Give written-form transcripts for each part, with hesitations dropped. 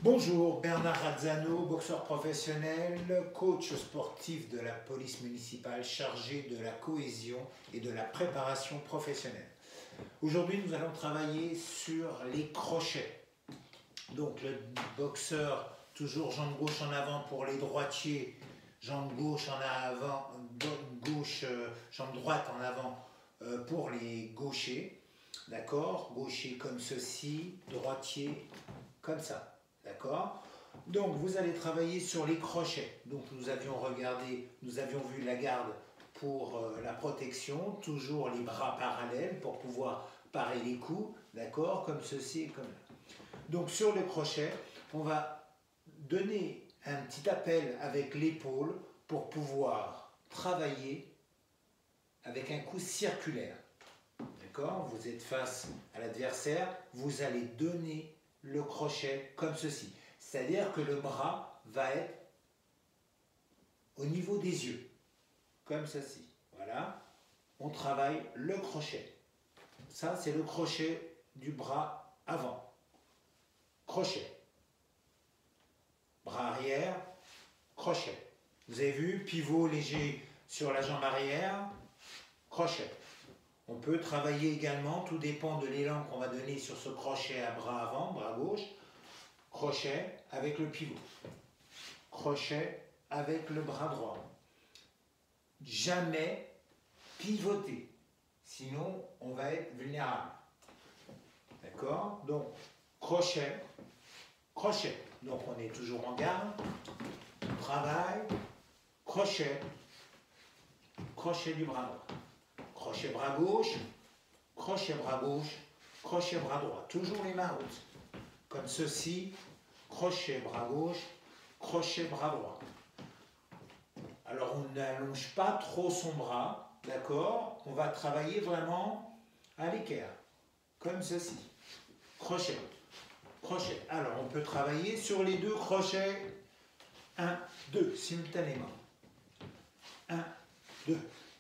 Bonjour, Bernard Razzano, boxeur professionnel, coach sportif de la police municipale chargé de la cohésion et de la préparation professionnelle. Aujourd'hui, nous allons travailler sur les crochets. Donc le boxeur, toujours jambe gauche en avant pour les droitiers, jambe gauche en avant, jambe droite en avant pour les gauchers. D'accord? Gaucher comme ceci, droitier comme ça. D'accord? Donc vous allez travailler sur les crochets. Donc nous avions vu la garde pour la protection, toujours les bras parallèles pour pouvoir parer les coups, d'accord? Comme ceci et comme là. Donc sur le crochet, on va donner un petit appel avec l'épaule pour pouvoir travailler avec un coup circulaire. D'accord? Vous êtes face à l'adversaire, vous allez donner le crochet comme ceci. C'est-à-dire que le bras va être au niveau des yeux, comme ceci. Voilà. On travaille le crochet. Ça, c'est le crochet du bras avant. Crochet. Bras arrière, crochet. Vous avez vu, pivot léger sur la jambe arrière, crochet. On peut travailler également, tout dépend de l'élan qu'on va donner sur ce crochet à bras avant, bras gauche, crochet avec le pivot, crochet avec le bras droit. Jamais pivoter, sinon on va être vulnérable. D'accord? Donc, crochet, crochet. Donc on est toujours en garde, on travaille, crochet, crochet du bras droit. Crochet bras gauche, crochet bras gauche, crochet bras droit. Toujours les mains hautes. Comme ceci, crochet bras gauche, crochet bras droit. Alors on n'allonge pas trop son bras, d'accord? On va travailler vraiment à l'équerre. Comme ceci. Crochet, crochet. Alors on peut travailler sur les deux crochets. 1, 2, simultanément. 1, 2.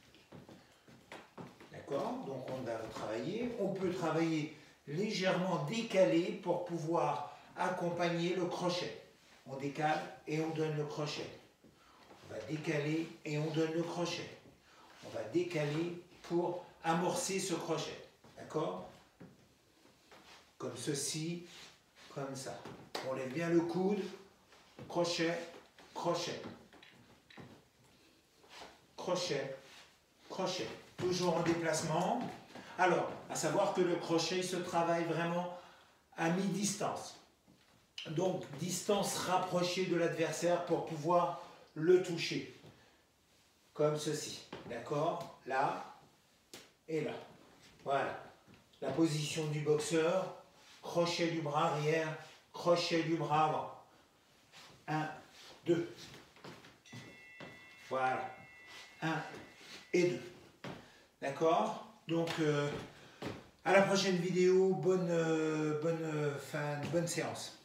Donc on va travailler, on peut travailler légèrement décalé pour pouvoir accompagner le crochet. On décale et on donne le crochet. On va décaler et on donne le crochet. On va décaler pour amorcer ce crochet. D'accord? Comme ceci, comme ça. On lève bien le coude, crochet, crochet. Crochet, crochet. Toujours en déplacement. Alors, à savoir que le crochet se travaille vraiment à mi-distance. Donc, distance rapprochée de l'adversaire pour pouvoir le toucher. Comme ceci. D'accord? Là et là. Voilà. La position du boxeur. Crochet du bras arrière. Crochet du bras avant. 1, 2. Voilà. 1 et 2. D'accord? Donc, à la prochaine vidéo, bonne séance.